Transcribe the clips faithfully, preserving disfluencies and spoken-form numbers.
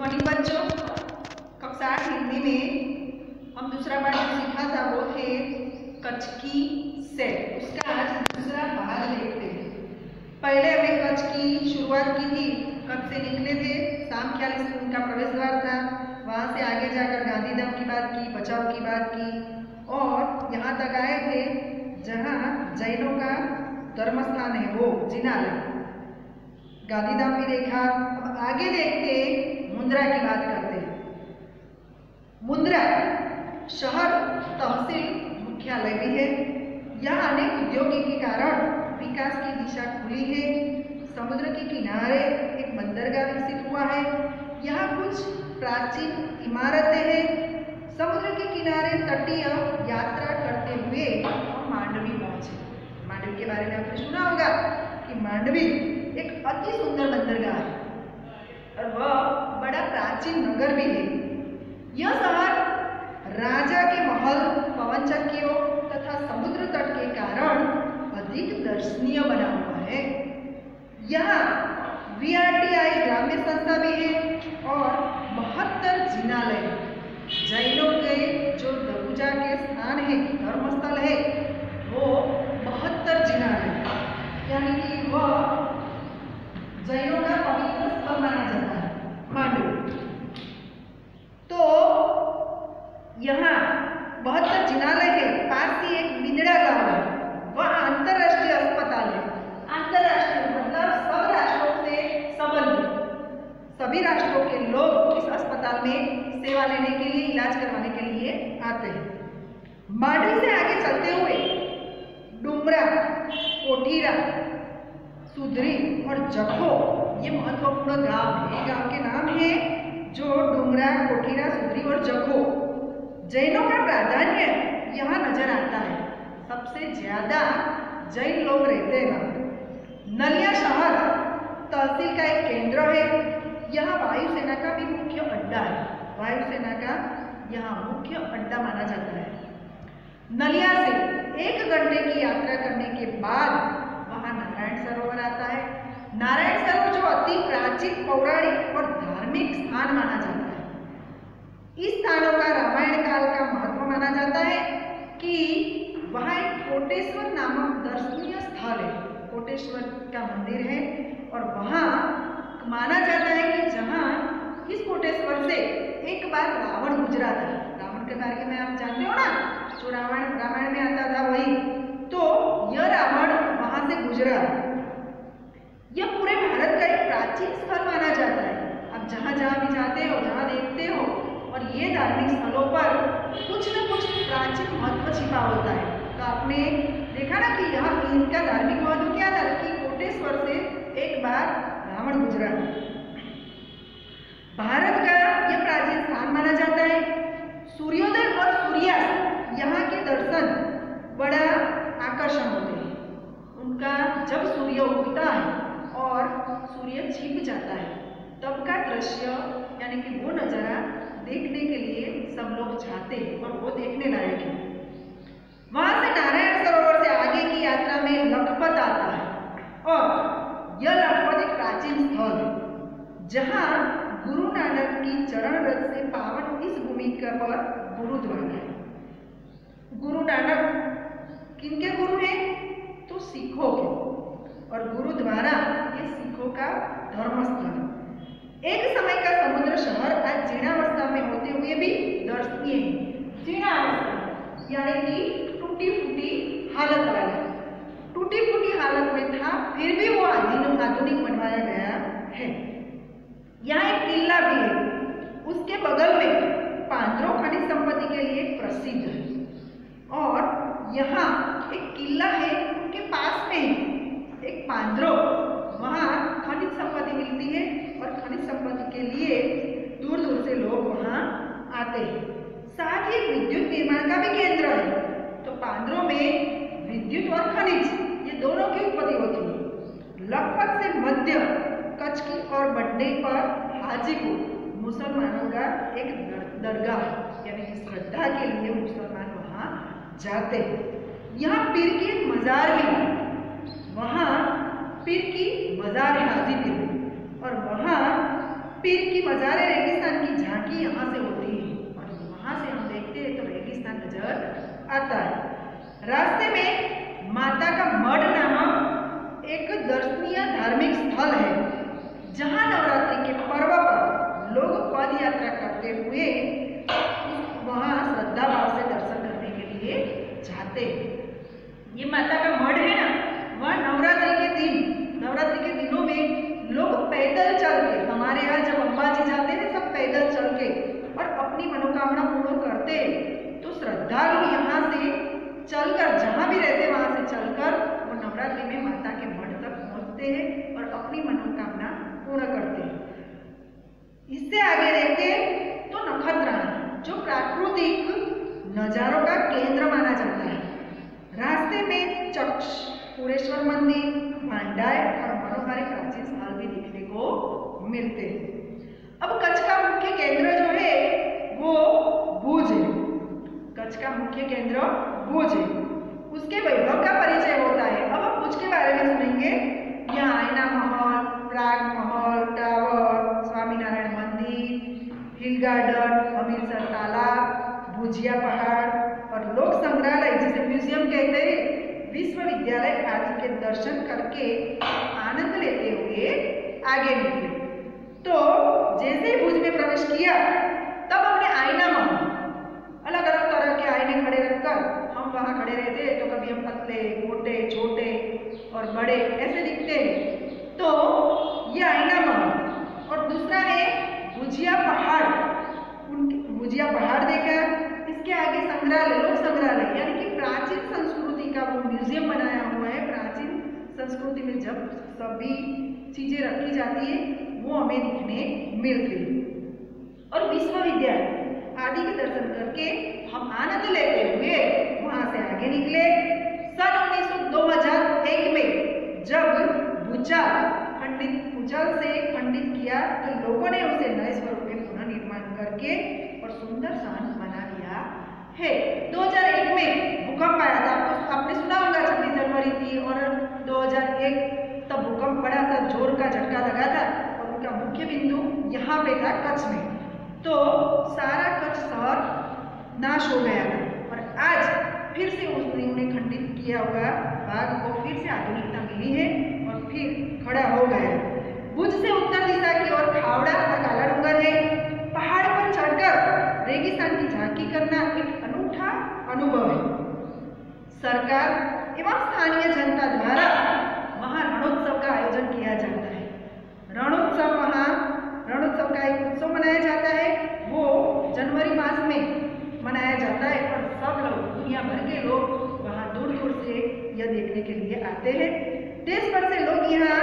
Morning बच्चों, कक्षा आठ हिंदी में हम दूसरा पाठ सीखा था वो थे कच्छ की सैर। उसका आज दूसरा भाग देखते हैं। पहले हमने कच्छ की शुरुआत की थी। कच्छ से निकले थे, शाम ख्याल स्कूल का प्रवेश द्वार था। वहाँ से आगे जाकर गांधीधाम की बात की, बचाव की बात की और यहाँ तक आए थे जहाँ जैनों का धर्म स्थान है वो जिनालय। गांधीधाम भी देखा। अब आगे देखते मुंद्रा की बात करते हैं। मुंद्रा शहर तहसील मुख्यालय भी है। यहाँ अनेक उद्योगों के कारण विकास की दिशा खुली है। समुद्र के किनारे एक बंदरगाह विकसित हुआ है। यहाँ कुछ प्राचीन इमारतें हैं। समुद्र के किनारे तटीय यात्रा करते हुए हम मांडवी पहुंचे। मांडवी के बारे में आपने सुना होगा कि मांडवी एक अति सुंदर बंदरगाह है और वह बड़ा प्राचीन नगर भी है। यह शहर राजा के महल, पवन चक्कियों तथा समुद्र तट के कारण अधिक दर्शनीय बना हुआ है। यहाँ वी आर टी आई ग्राम्य संस्था भी है और बहत्तर जिनालय। जैनों के जो दरगुजा के स्थान है, धर्मस्थल है, वो बहत्तर जिनालय यानी कि वह जैनों का पवित्र स्थल माना जाता है मांडवी। तो यहाँ बहत्तर जिनालय है। पास ही एक मिंदड़ा गांव है, वह अंतरराष्ट्रीय अस्पताल है। अंतरराष्ट्रीय मतलब सब राष्ट्रों से संबंधित, सभी राष्ट्रों के लोग इस अस्पताल में सेवा लेने के लिए, इलाज करवाने के लिए आते हैं। मांडवी से आगे चलते हुए डुमरा, कोठीरा, सुधरी और जखो ये महत्वपूर्ण गांव है। गांव के नाम है जो डुमरा, कोठीरा, सुधरी और जखो। जैनों का प्राधान्य यहाँ नजर आता है। सबसे ज्यादा जैन लोग रहते हैं। नलिया शहर तहसील का एक केंद्र है। यहाँ वायुसेना का भी मुख्य अड्डा है। वायुसेना का यहाँ मुख्य अड्डा माना जाता है। नलिया से एक घंटे की यात्रा करने के बाद वहाँ नारायण सरोवर आता है। नारायण सरोवर जो अति प्राचीन, पौराणिक और धार्मिक स्थान माना जाता है। इस स्थानों का रामायण काल का महत्व माना जाता है कि वहाँ एक कोटेश्वर नामक दर्शनीय स्थल है। कोटेश्वर का मंदिर है और वहाँ माना जाता है कि जहाँ इस कोटेश्वर से एक बार रावण गुजरा था। रावण के बारे में आप जानते हो ना, जो रावण रामायण में आता था वही। तो यह रावण वहाँ से गुजरा। यह पूरे भारत का एक प्राचीन स्थल माना जाता है। आप जहाँ जहाँ भी जाते हो, जहाँ देखते हो, और ये धार्मिक स्थलों पर कुछ न कुछ प्राचीन महत्व छिपा होता है। तो आपने देखा ना कि यहाँ इनका धार्मिक महत्व क्या था कि कोटेश्वर से एक बार रावण गुजरा। भारत का यह प्राचीन स्थान माना जाता है। सूर्योदय और सूर्यास्त यहाँ के दर्शन बड़ा आकर्षण होते हैं। उनका जब सूर्य उगता है और सूर्य छिप जाता है तब का दृश्य यानी कि वो नज़ारा देखने के लिए सब लोग जाते हैं और वो देखने लायक है। वहाँ से नारायण सरोवर से आगे की यात्रा में लखपत आता है और यह लखपत एक प्राचीन स्थल है जहाँ गुरु नानक की चरण रज से पावन इस भूमि पर गुरुद्वारा है। गुरु नानक किनके गुरु हैं? तो सिखों के, और गुरुद्वारा ये सिखों का धर्मस्थल है। एक समय का समुद्र शहर आज जीर्णावस्था में होते हुए भी दर्शनीय है। जीर्णावस्था यानी कि टूटी फूटी हालत वाला, टूटी फूटी हालत में था, फिर भी वो आधुनिक आधुनिक बनवाया गया है। यहाँ एक किला भी है। उसके बगल में पांद्रो खनिज संपत्ति के लिए प्रसिद्ध है और यहाँ एक किला है, उनके पास में एक पांद्रो, वहाँ खनिज संपत्ति मिलती है और खनिज संपत्ति के लिए दूर दूर से लोग वहाँ आते हैं। साथ ही विद्युत निर्माण का भी केंद्र है। तो पांद्रो में विद्युत और खनिज ये दोनों की उत्पत्ति होती है। लखपत से मध्य कच्छ की और बड्डे पर हाजीपुर मुसलमानों का एक दरगाह यानी कि श्रद्धा के लिए मुसलमान वहाँ जाते हैं। यहाँ पीर की एक मजार भी है। वहाँ पीर की मजार हाजीपुर और वहाँ पीर की मज़ारे रेगिस्तान की झांकी यहाँ से होती है और वहाँ से हम देखते हैं तो रेगिस्तान नजर आता है। रास्ते में माता का मढ़ नामक एक दर्शनीय धार्मिक स्थल है जहाँ नवरात्रि के पर्व पर लोग पद यात्रा करते हुए वहाँ श्रद्धा भाव से दर्शन करने के लिए जाते हैं। ये माता का मढ़ है ना, वह नवरात्रि के दिन नवरात्रि के दिनों में लोग पैदल चल के, हमारे यहाँ जब अंबाजी जाते हैं सब पैदल चल के और अपनी मनोकामना पूर्ण करते हैं, तो श्रद्धालु यहाँ से चलकर जहाँ भी रहते वहाँ से चलकर वो नवरात्रि में माता के मढ़ तक पहुँचते हैं और अपनी मनोकामना पूर्ण करते हैं। इससे आगे देखें तो नखत्राना जो प्राकृतिक नजारों का केंद्र माना जाता है। रास्ते में चक्ष, पुरेश्वर मंदिर, भांडाय और मनोहारी प्राचीन स्थल भी देखने को मिलते हैं। अब कच्छ का मुख्य केंद्र जो है वो भुज है। कच्छ का मुख्य केंद्र भुज है, उसके वैभव का परिचय होता है। अब हम भुज के बारे में सुनेंगे। यहाँ आईना महल, प्राग महल, टावर, स्वामीनारायण मंदिर, हिल गार्डन, हमीरसर तालाब, भुजिया पहाड़ और लोक संग्रहालय जिसे म्यूजियम कहते हैं, विश्वविद्यालय आदि के दर्शन करके आनंद लेते हुए आगे निकले। तो जैसे ही भुज में प्रवेश किया तब हमने आईना महल, अलग अलग तरह के आईने खड़े रखकर हम वहाँ खड़े रहते हैं, तो कभी हम पतले, मोटे, छोटे और बड़े ऐसे दिखते हैं। तो ये आईना महल और दूसरा है भुजिया पहाड़। उनके भुजिया पहाड़ देखा। इसके आगे संग्रहालय, लोक संग्रहालय यानी कि प्राचीन संस्कृति का वो म्यूजियम बनाया हुआ है। प्राचीन संस्कृति में जब सभी चीजें रखी जाती है वो हमें दिखने मिलती है। और विश्वविद्यालय आदि के दर्शन करके हम आनंद लेते हुए वहां से आगे निकले। सन उन्नीस सौ दो हजार एक में जब भूचाल खंडित भूचाल से खंडित किया तो लोगों ने उसे नए स्वरूप में पुनः निर्माण करके और सुंदर सान बना लिया है। दो हजार एक में भूकंप आया था, आपको आपने सुना होगा, छब्बीस जनवरी थी और दो हजार एक तब भूकंप बड़ा सा जोर का झटका लगा था और उनका मुख्य बिंदु यहाँ पे था कच्छ में। तो सारा कच्छ शहर नाश हो गया था और आज फिर से उसने उन्हें खंडित किया हुआ भाग को फिर से आधुनिकता मिली है और फिर खड़ा हो गया। भुज से उत्तर दिशा की ओर खावड़ा और काला डूंगर है। पहाड़ पर चढ़कर रेगिस्तान की झांकी करना एक अनूठा अनुभव है। सरकार एवं स्थानीय जनता द्वारा वहाँ रणोत्सव का आयोजन किया जाता है। रणोत्सव वहाँ रणोत्सव का एक उत्सव मनाया जाता है, वो जनवरी मास में मनाया जाता है और सब लोग, दुनिया भर के लोग वहाँ दूर दूर से यह देखने के लिए आते हैं। देश भर से लोग यहाँ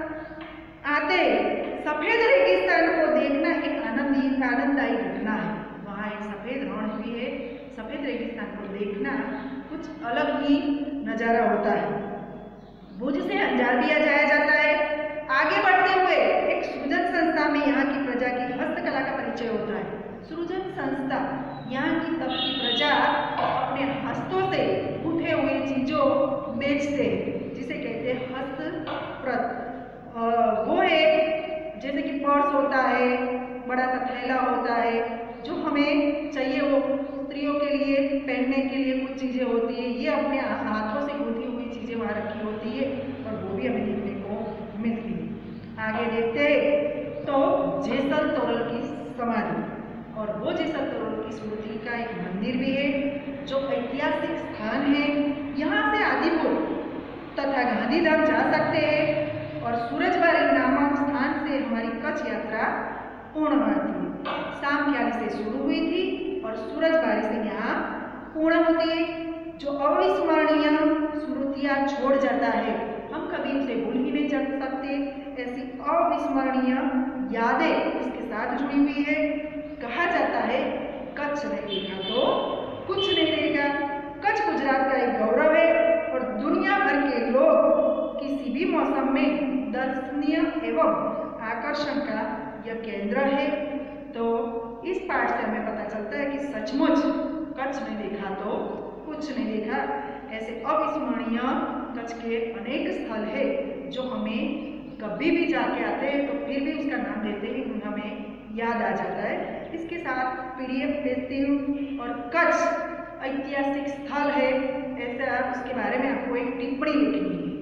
आते। सफेद रेगिस्तान को देखना एक आनंदी आनंददायी घटना है। वहाँ एक सफेद रण भी है। सफेद रेगिस्तान को देखना कुछ अलग ही नज़ारा होता है। भुज से अंजार दिया जाया जाता है। आगे बढ़ते हुए एक सृजन संस्था में यहाँ की प्रजा की हस्तकला का परिचय होता है। सृजन संस्था यहाँ की तब की प्रजा अपने हस्तों से उठे हुए चीजों बेचते हैं, जिसे कहते हैं हस्तप्रत। वो है जैसे कि पर्स होता है, बड़ा सा थैला होता है, जो हमें चाहिए वो स्त्रियों के लिए पहनने के लिए कुछ चीज़ें होती है। ये अपने हाथों से गूंथी हुई चीज़ें वहाँ रखी होती है और वो भी हमें देखने को मिलती है। आगे देखते हैं तो जेसल तोरल की समाधि और वो जेसल तोरल की स्मृति का एक मंदिर भी है जो ऐतिहासिक स्थान है। यहाँ से आदिपुर तथा गांधीधाम जा सकते हैं और सूरजबारी नामक स्थान से हमारी कच्छ यात्रा पूर्ण होती है। शाम के आने से शुरू हुई थी और सूरजबारी से यहाँ पूर्ण होती है, जो अविस्मरणीय स्मृतियाँ छोड़ जाता है। हम कभी उसे भूल ही नहीं जा सकते। ऐसी अविस्मरणीय यादें उसके साथ जुड़ी हुई है। कहा जाता है कच्छ रहेगा तो कुछ नहीं रहेगा। कच्छ गुजरात का एक गौरव है और दुनिया भर के लोग किसी भी मौसम में दर्शनीय एवं आकर्षण का यह केंद्र है। तो इस पाठ से हमें पता चलता है कि सचमुच कच्छ नहीं देखा तो कुछ नहीं देखा। ऐसे अविस्मरणीय कच्छ के अनेक स्थल है जो हमें कभी भी जाके आते हैं तो फिर भी उसका नाम देते हैं, हमें याद आ जाता है। इसके साथ पीडीएफ भेजती हूँ और कच्छ ऐतिहासिक स्थल है, ऐसा उसके बारे में आपको एक टिप्पणी लिखनी है।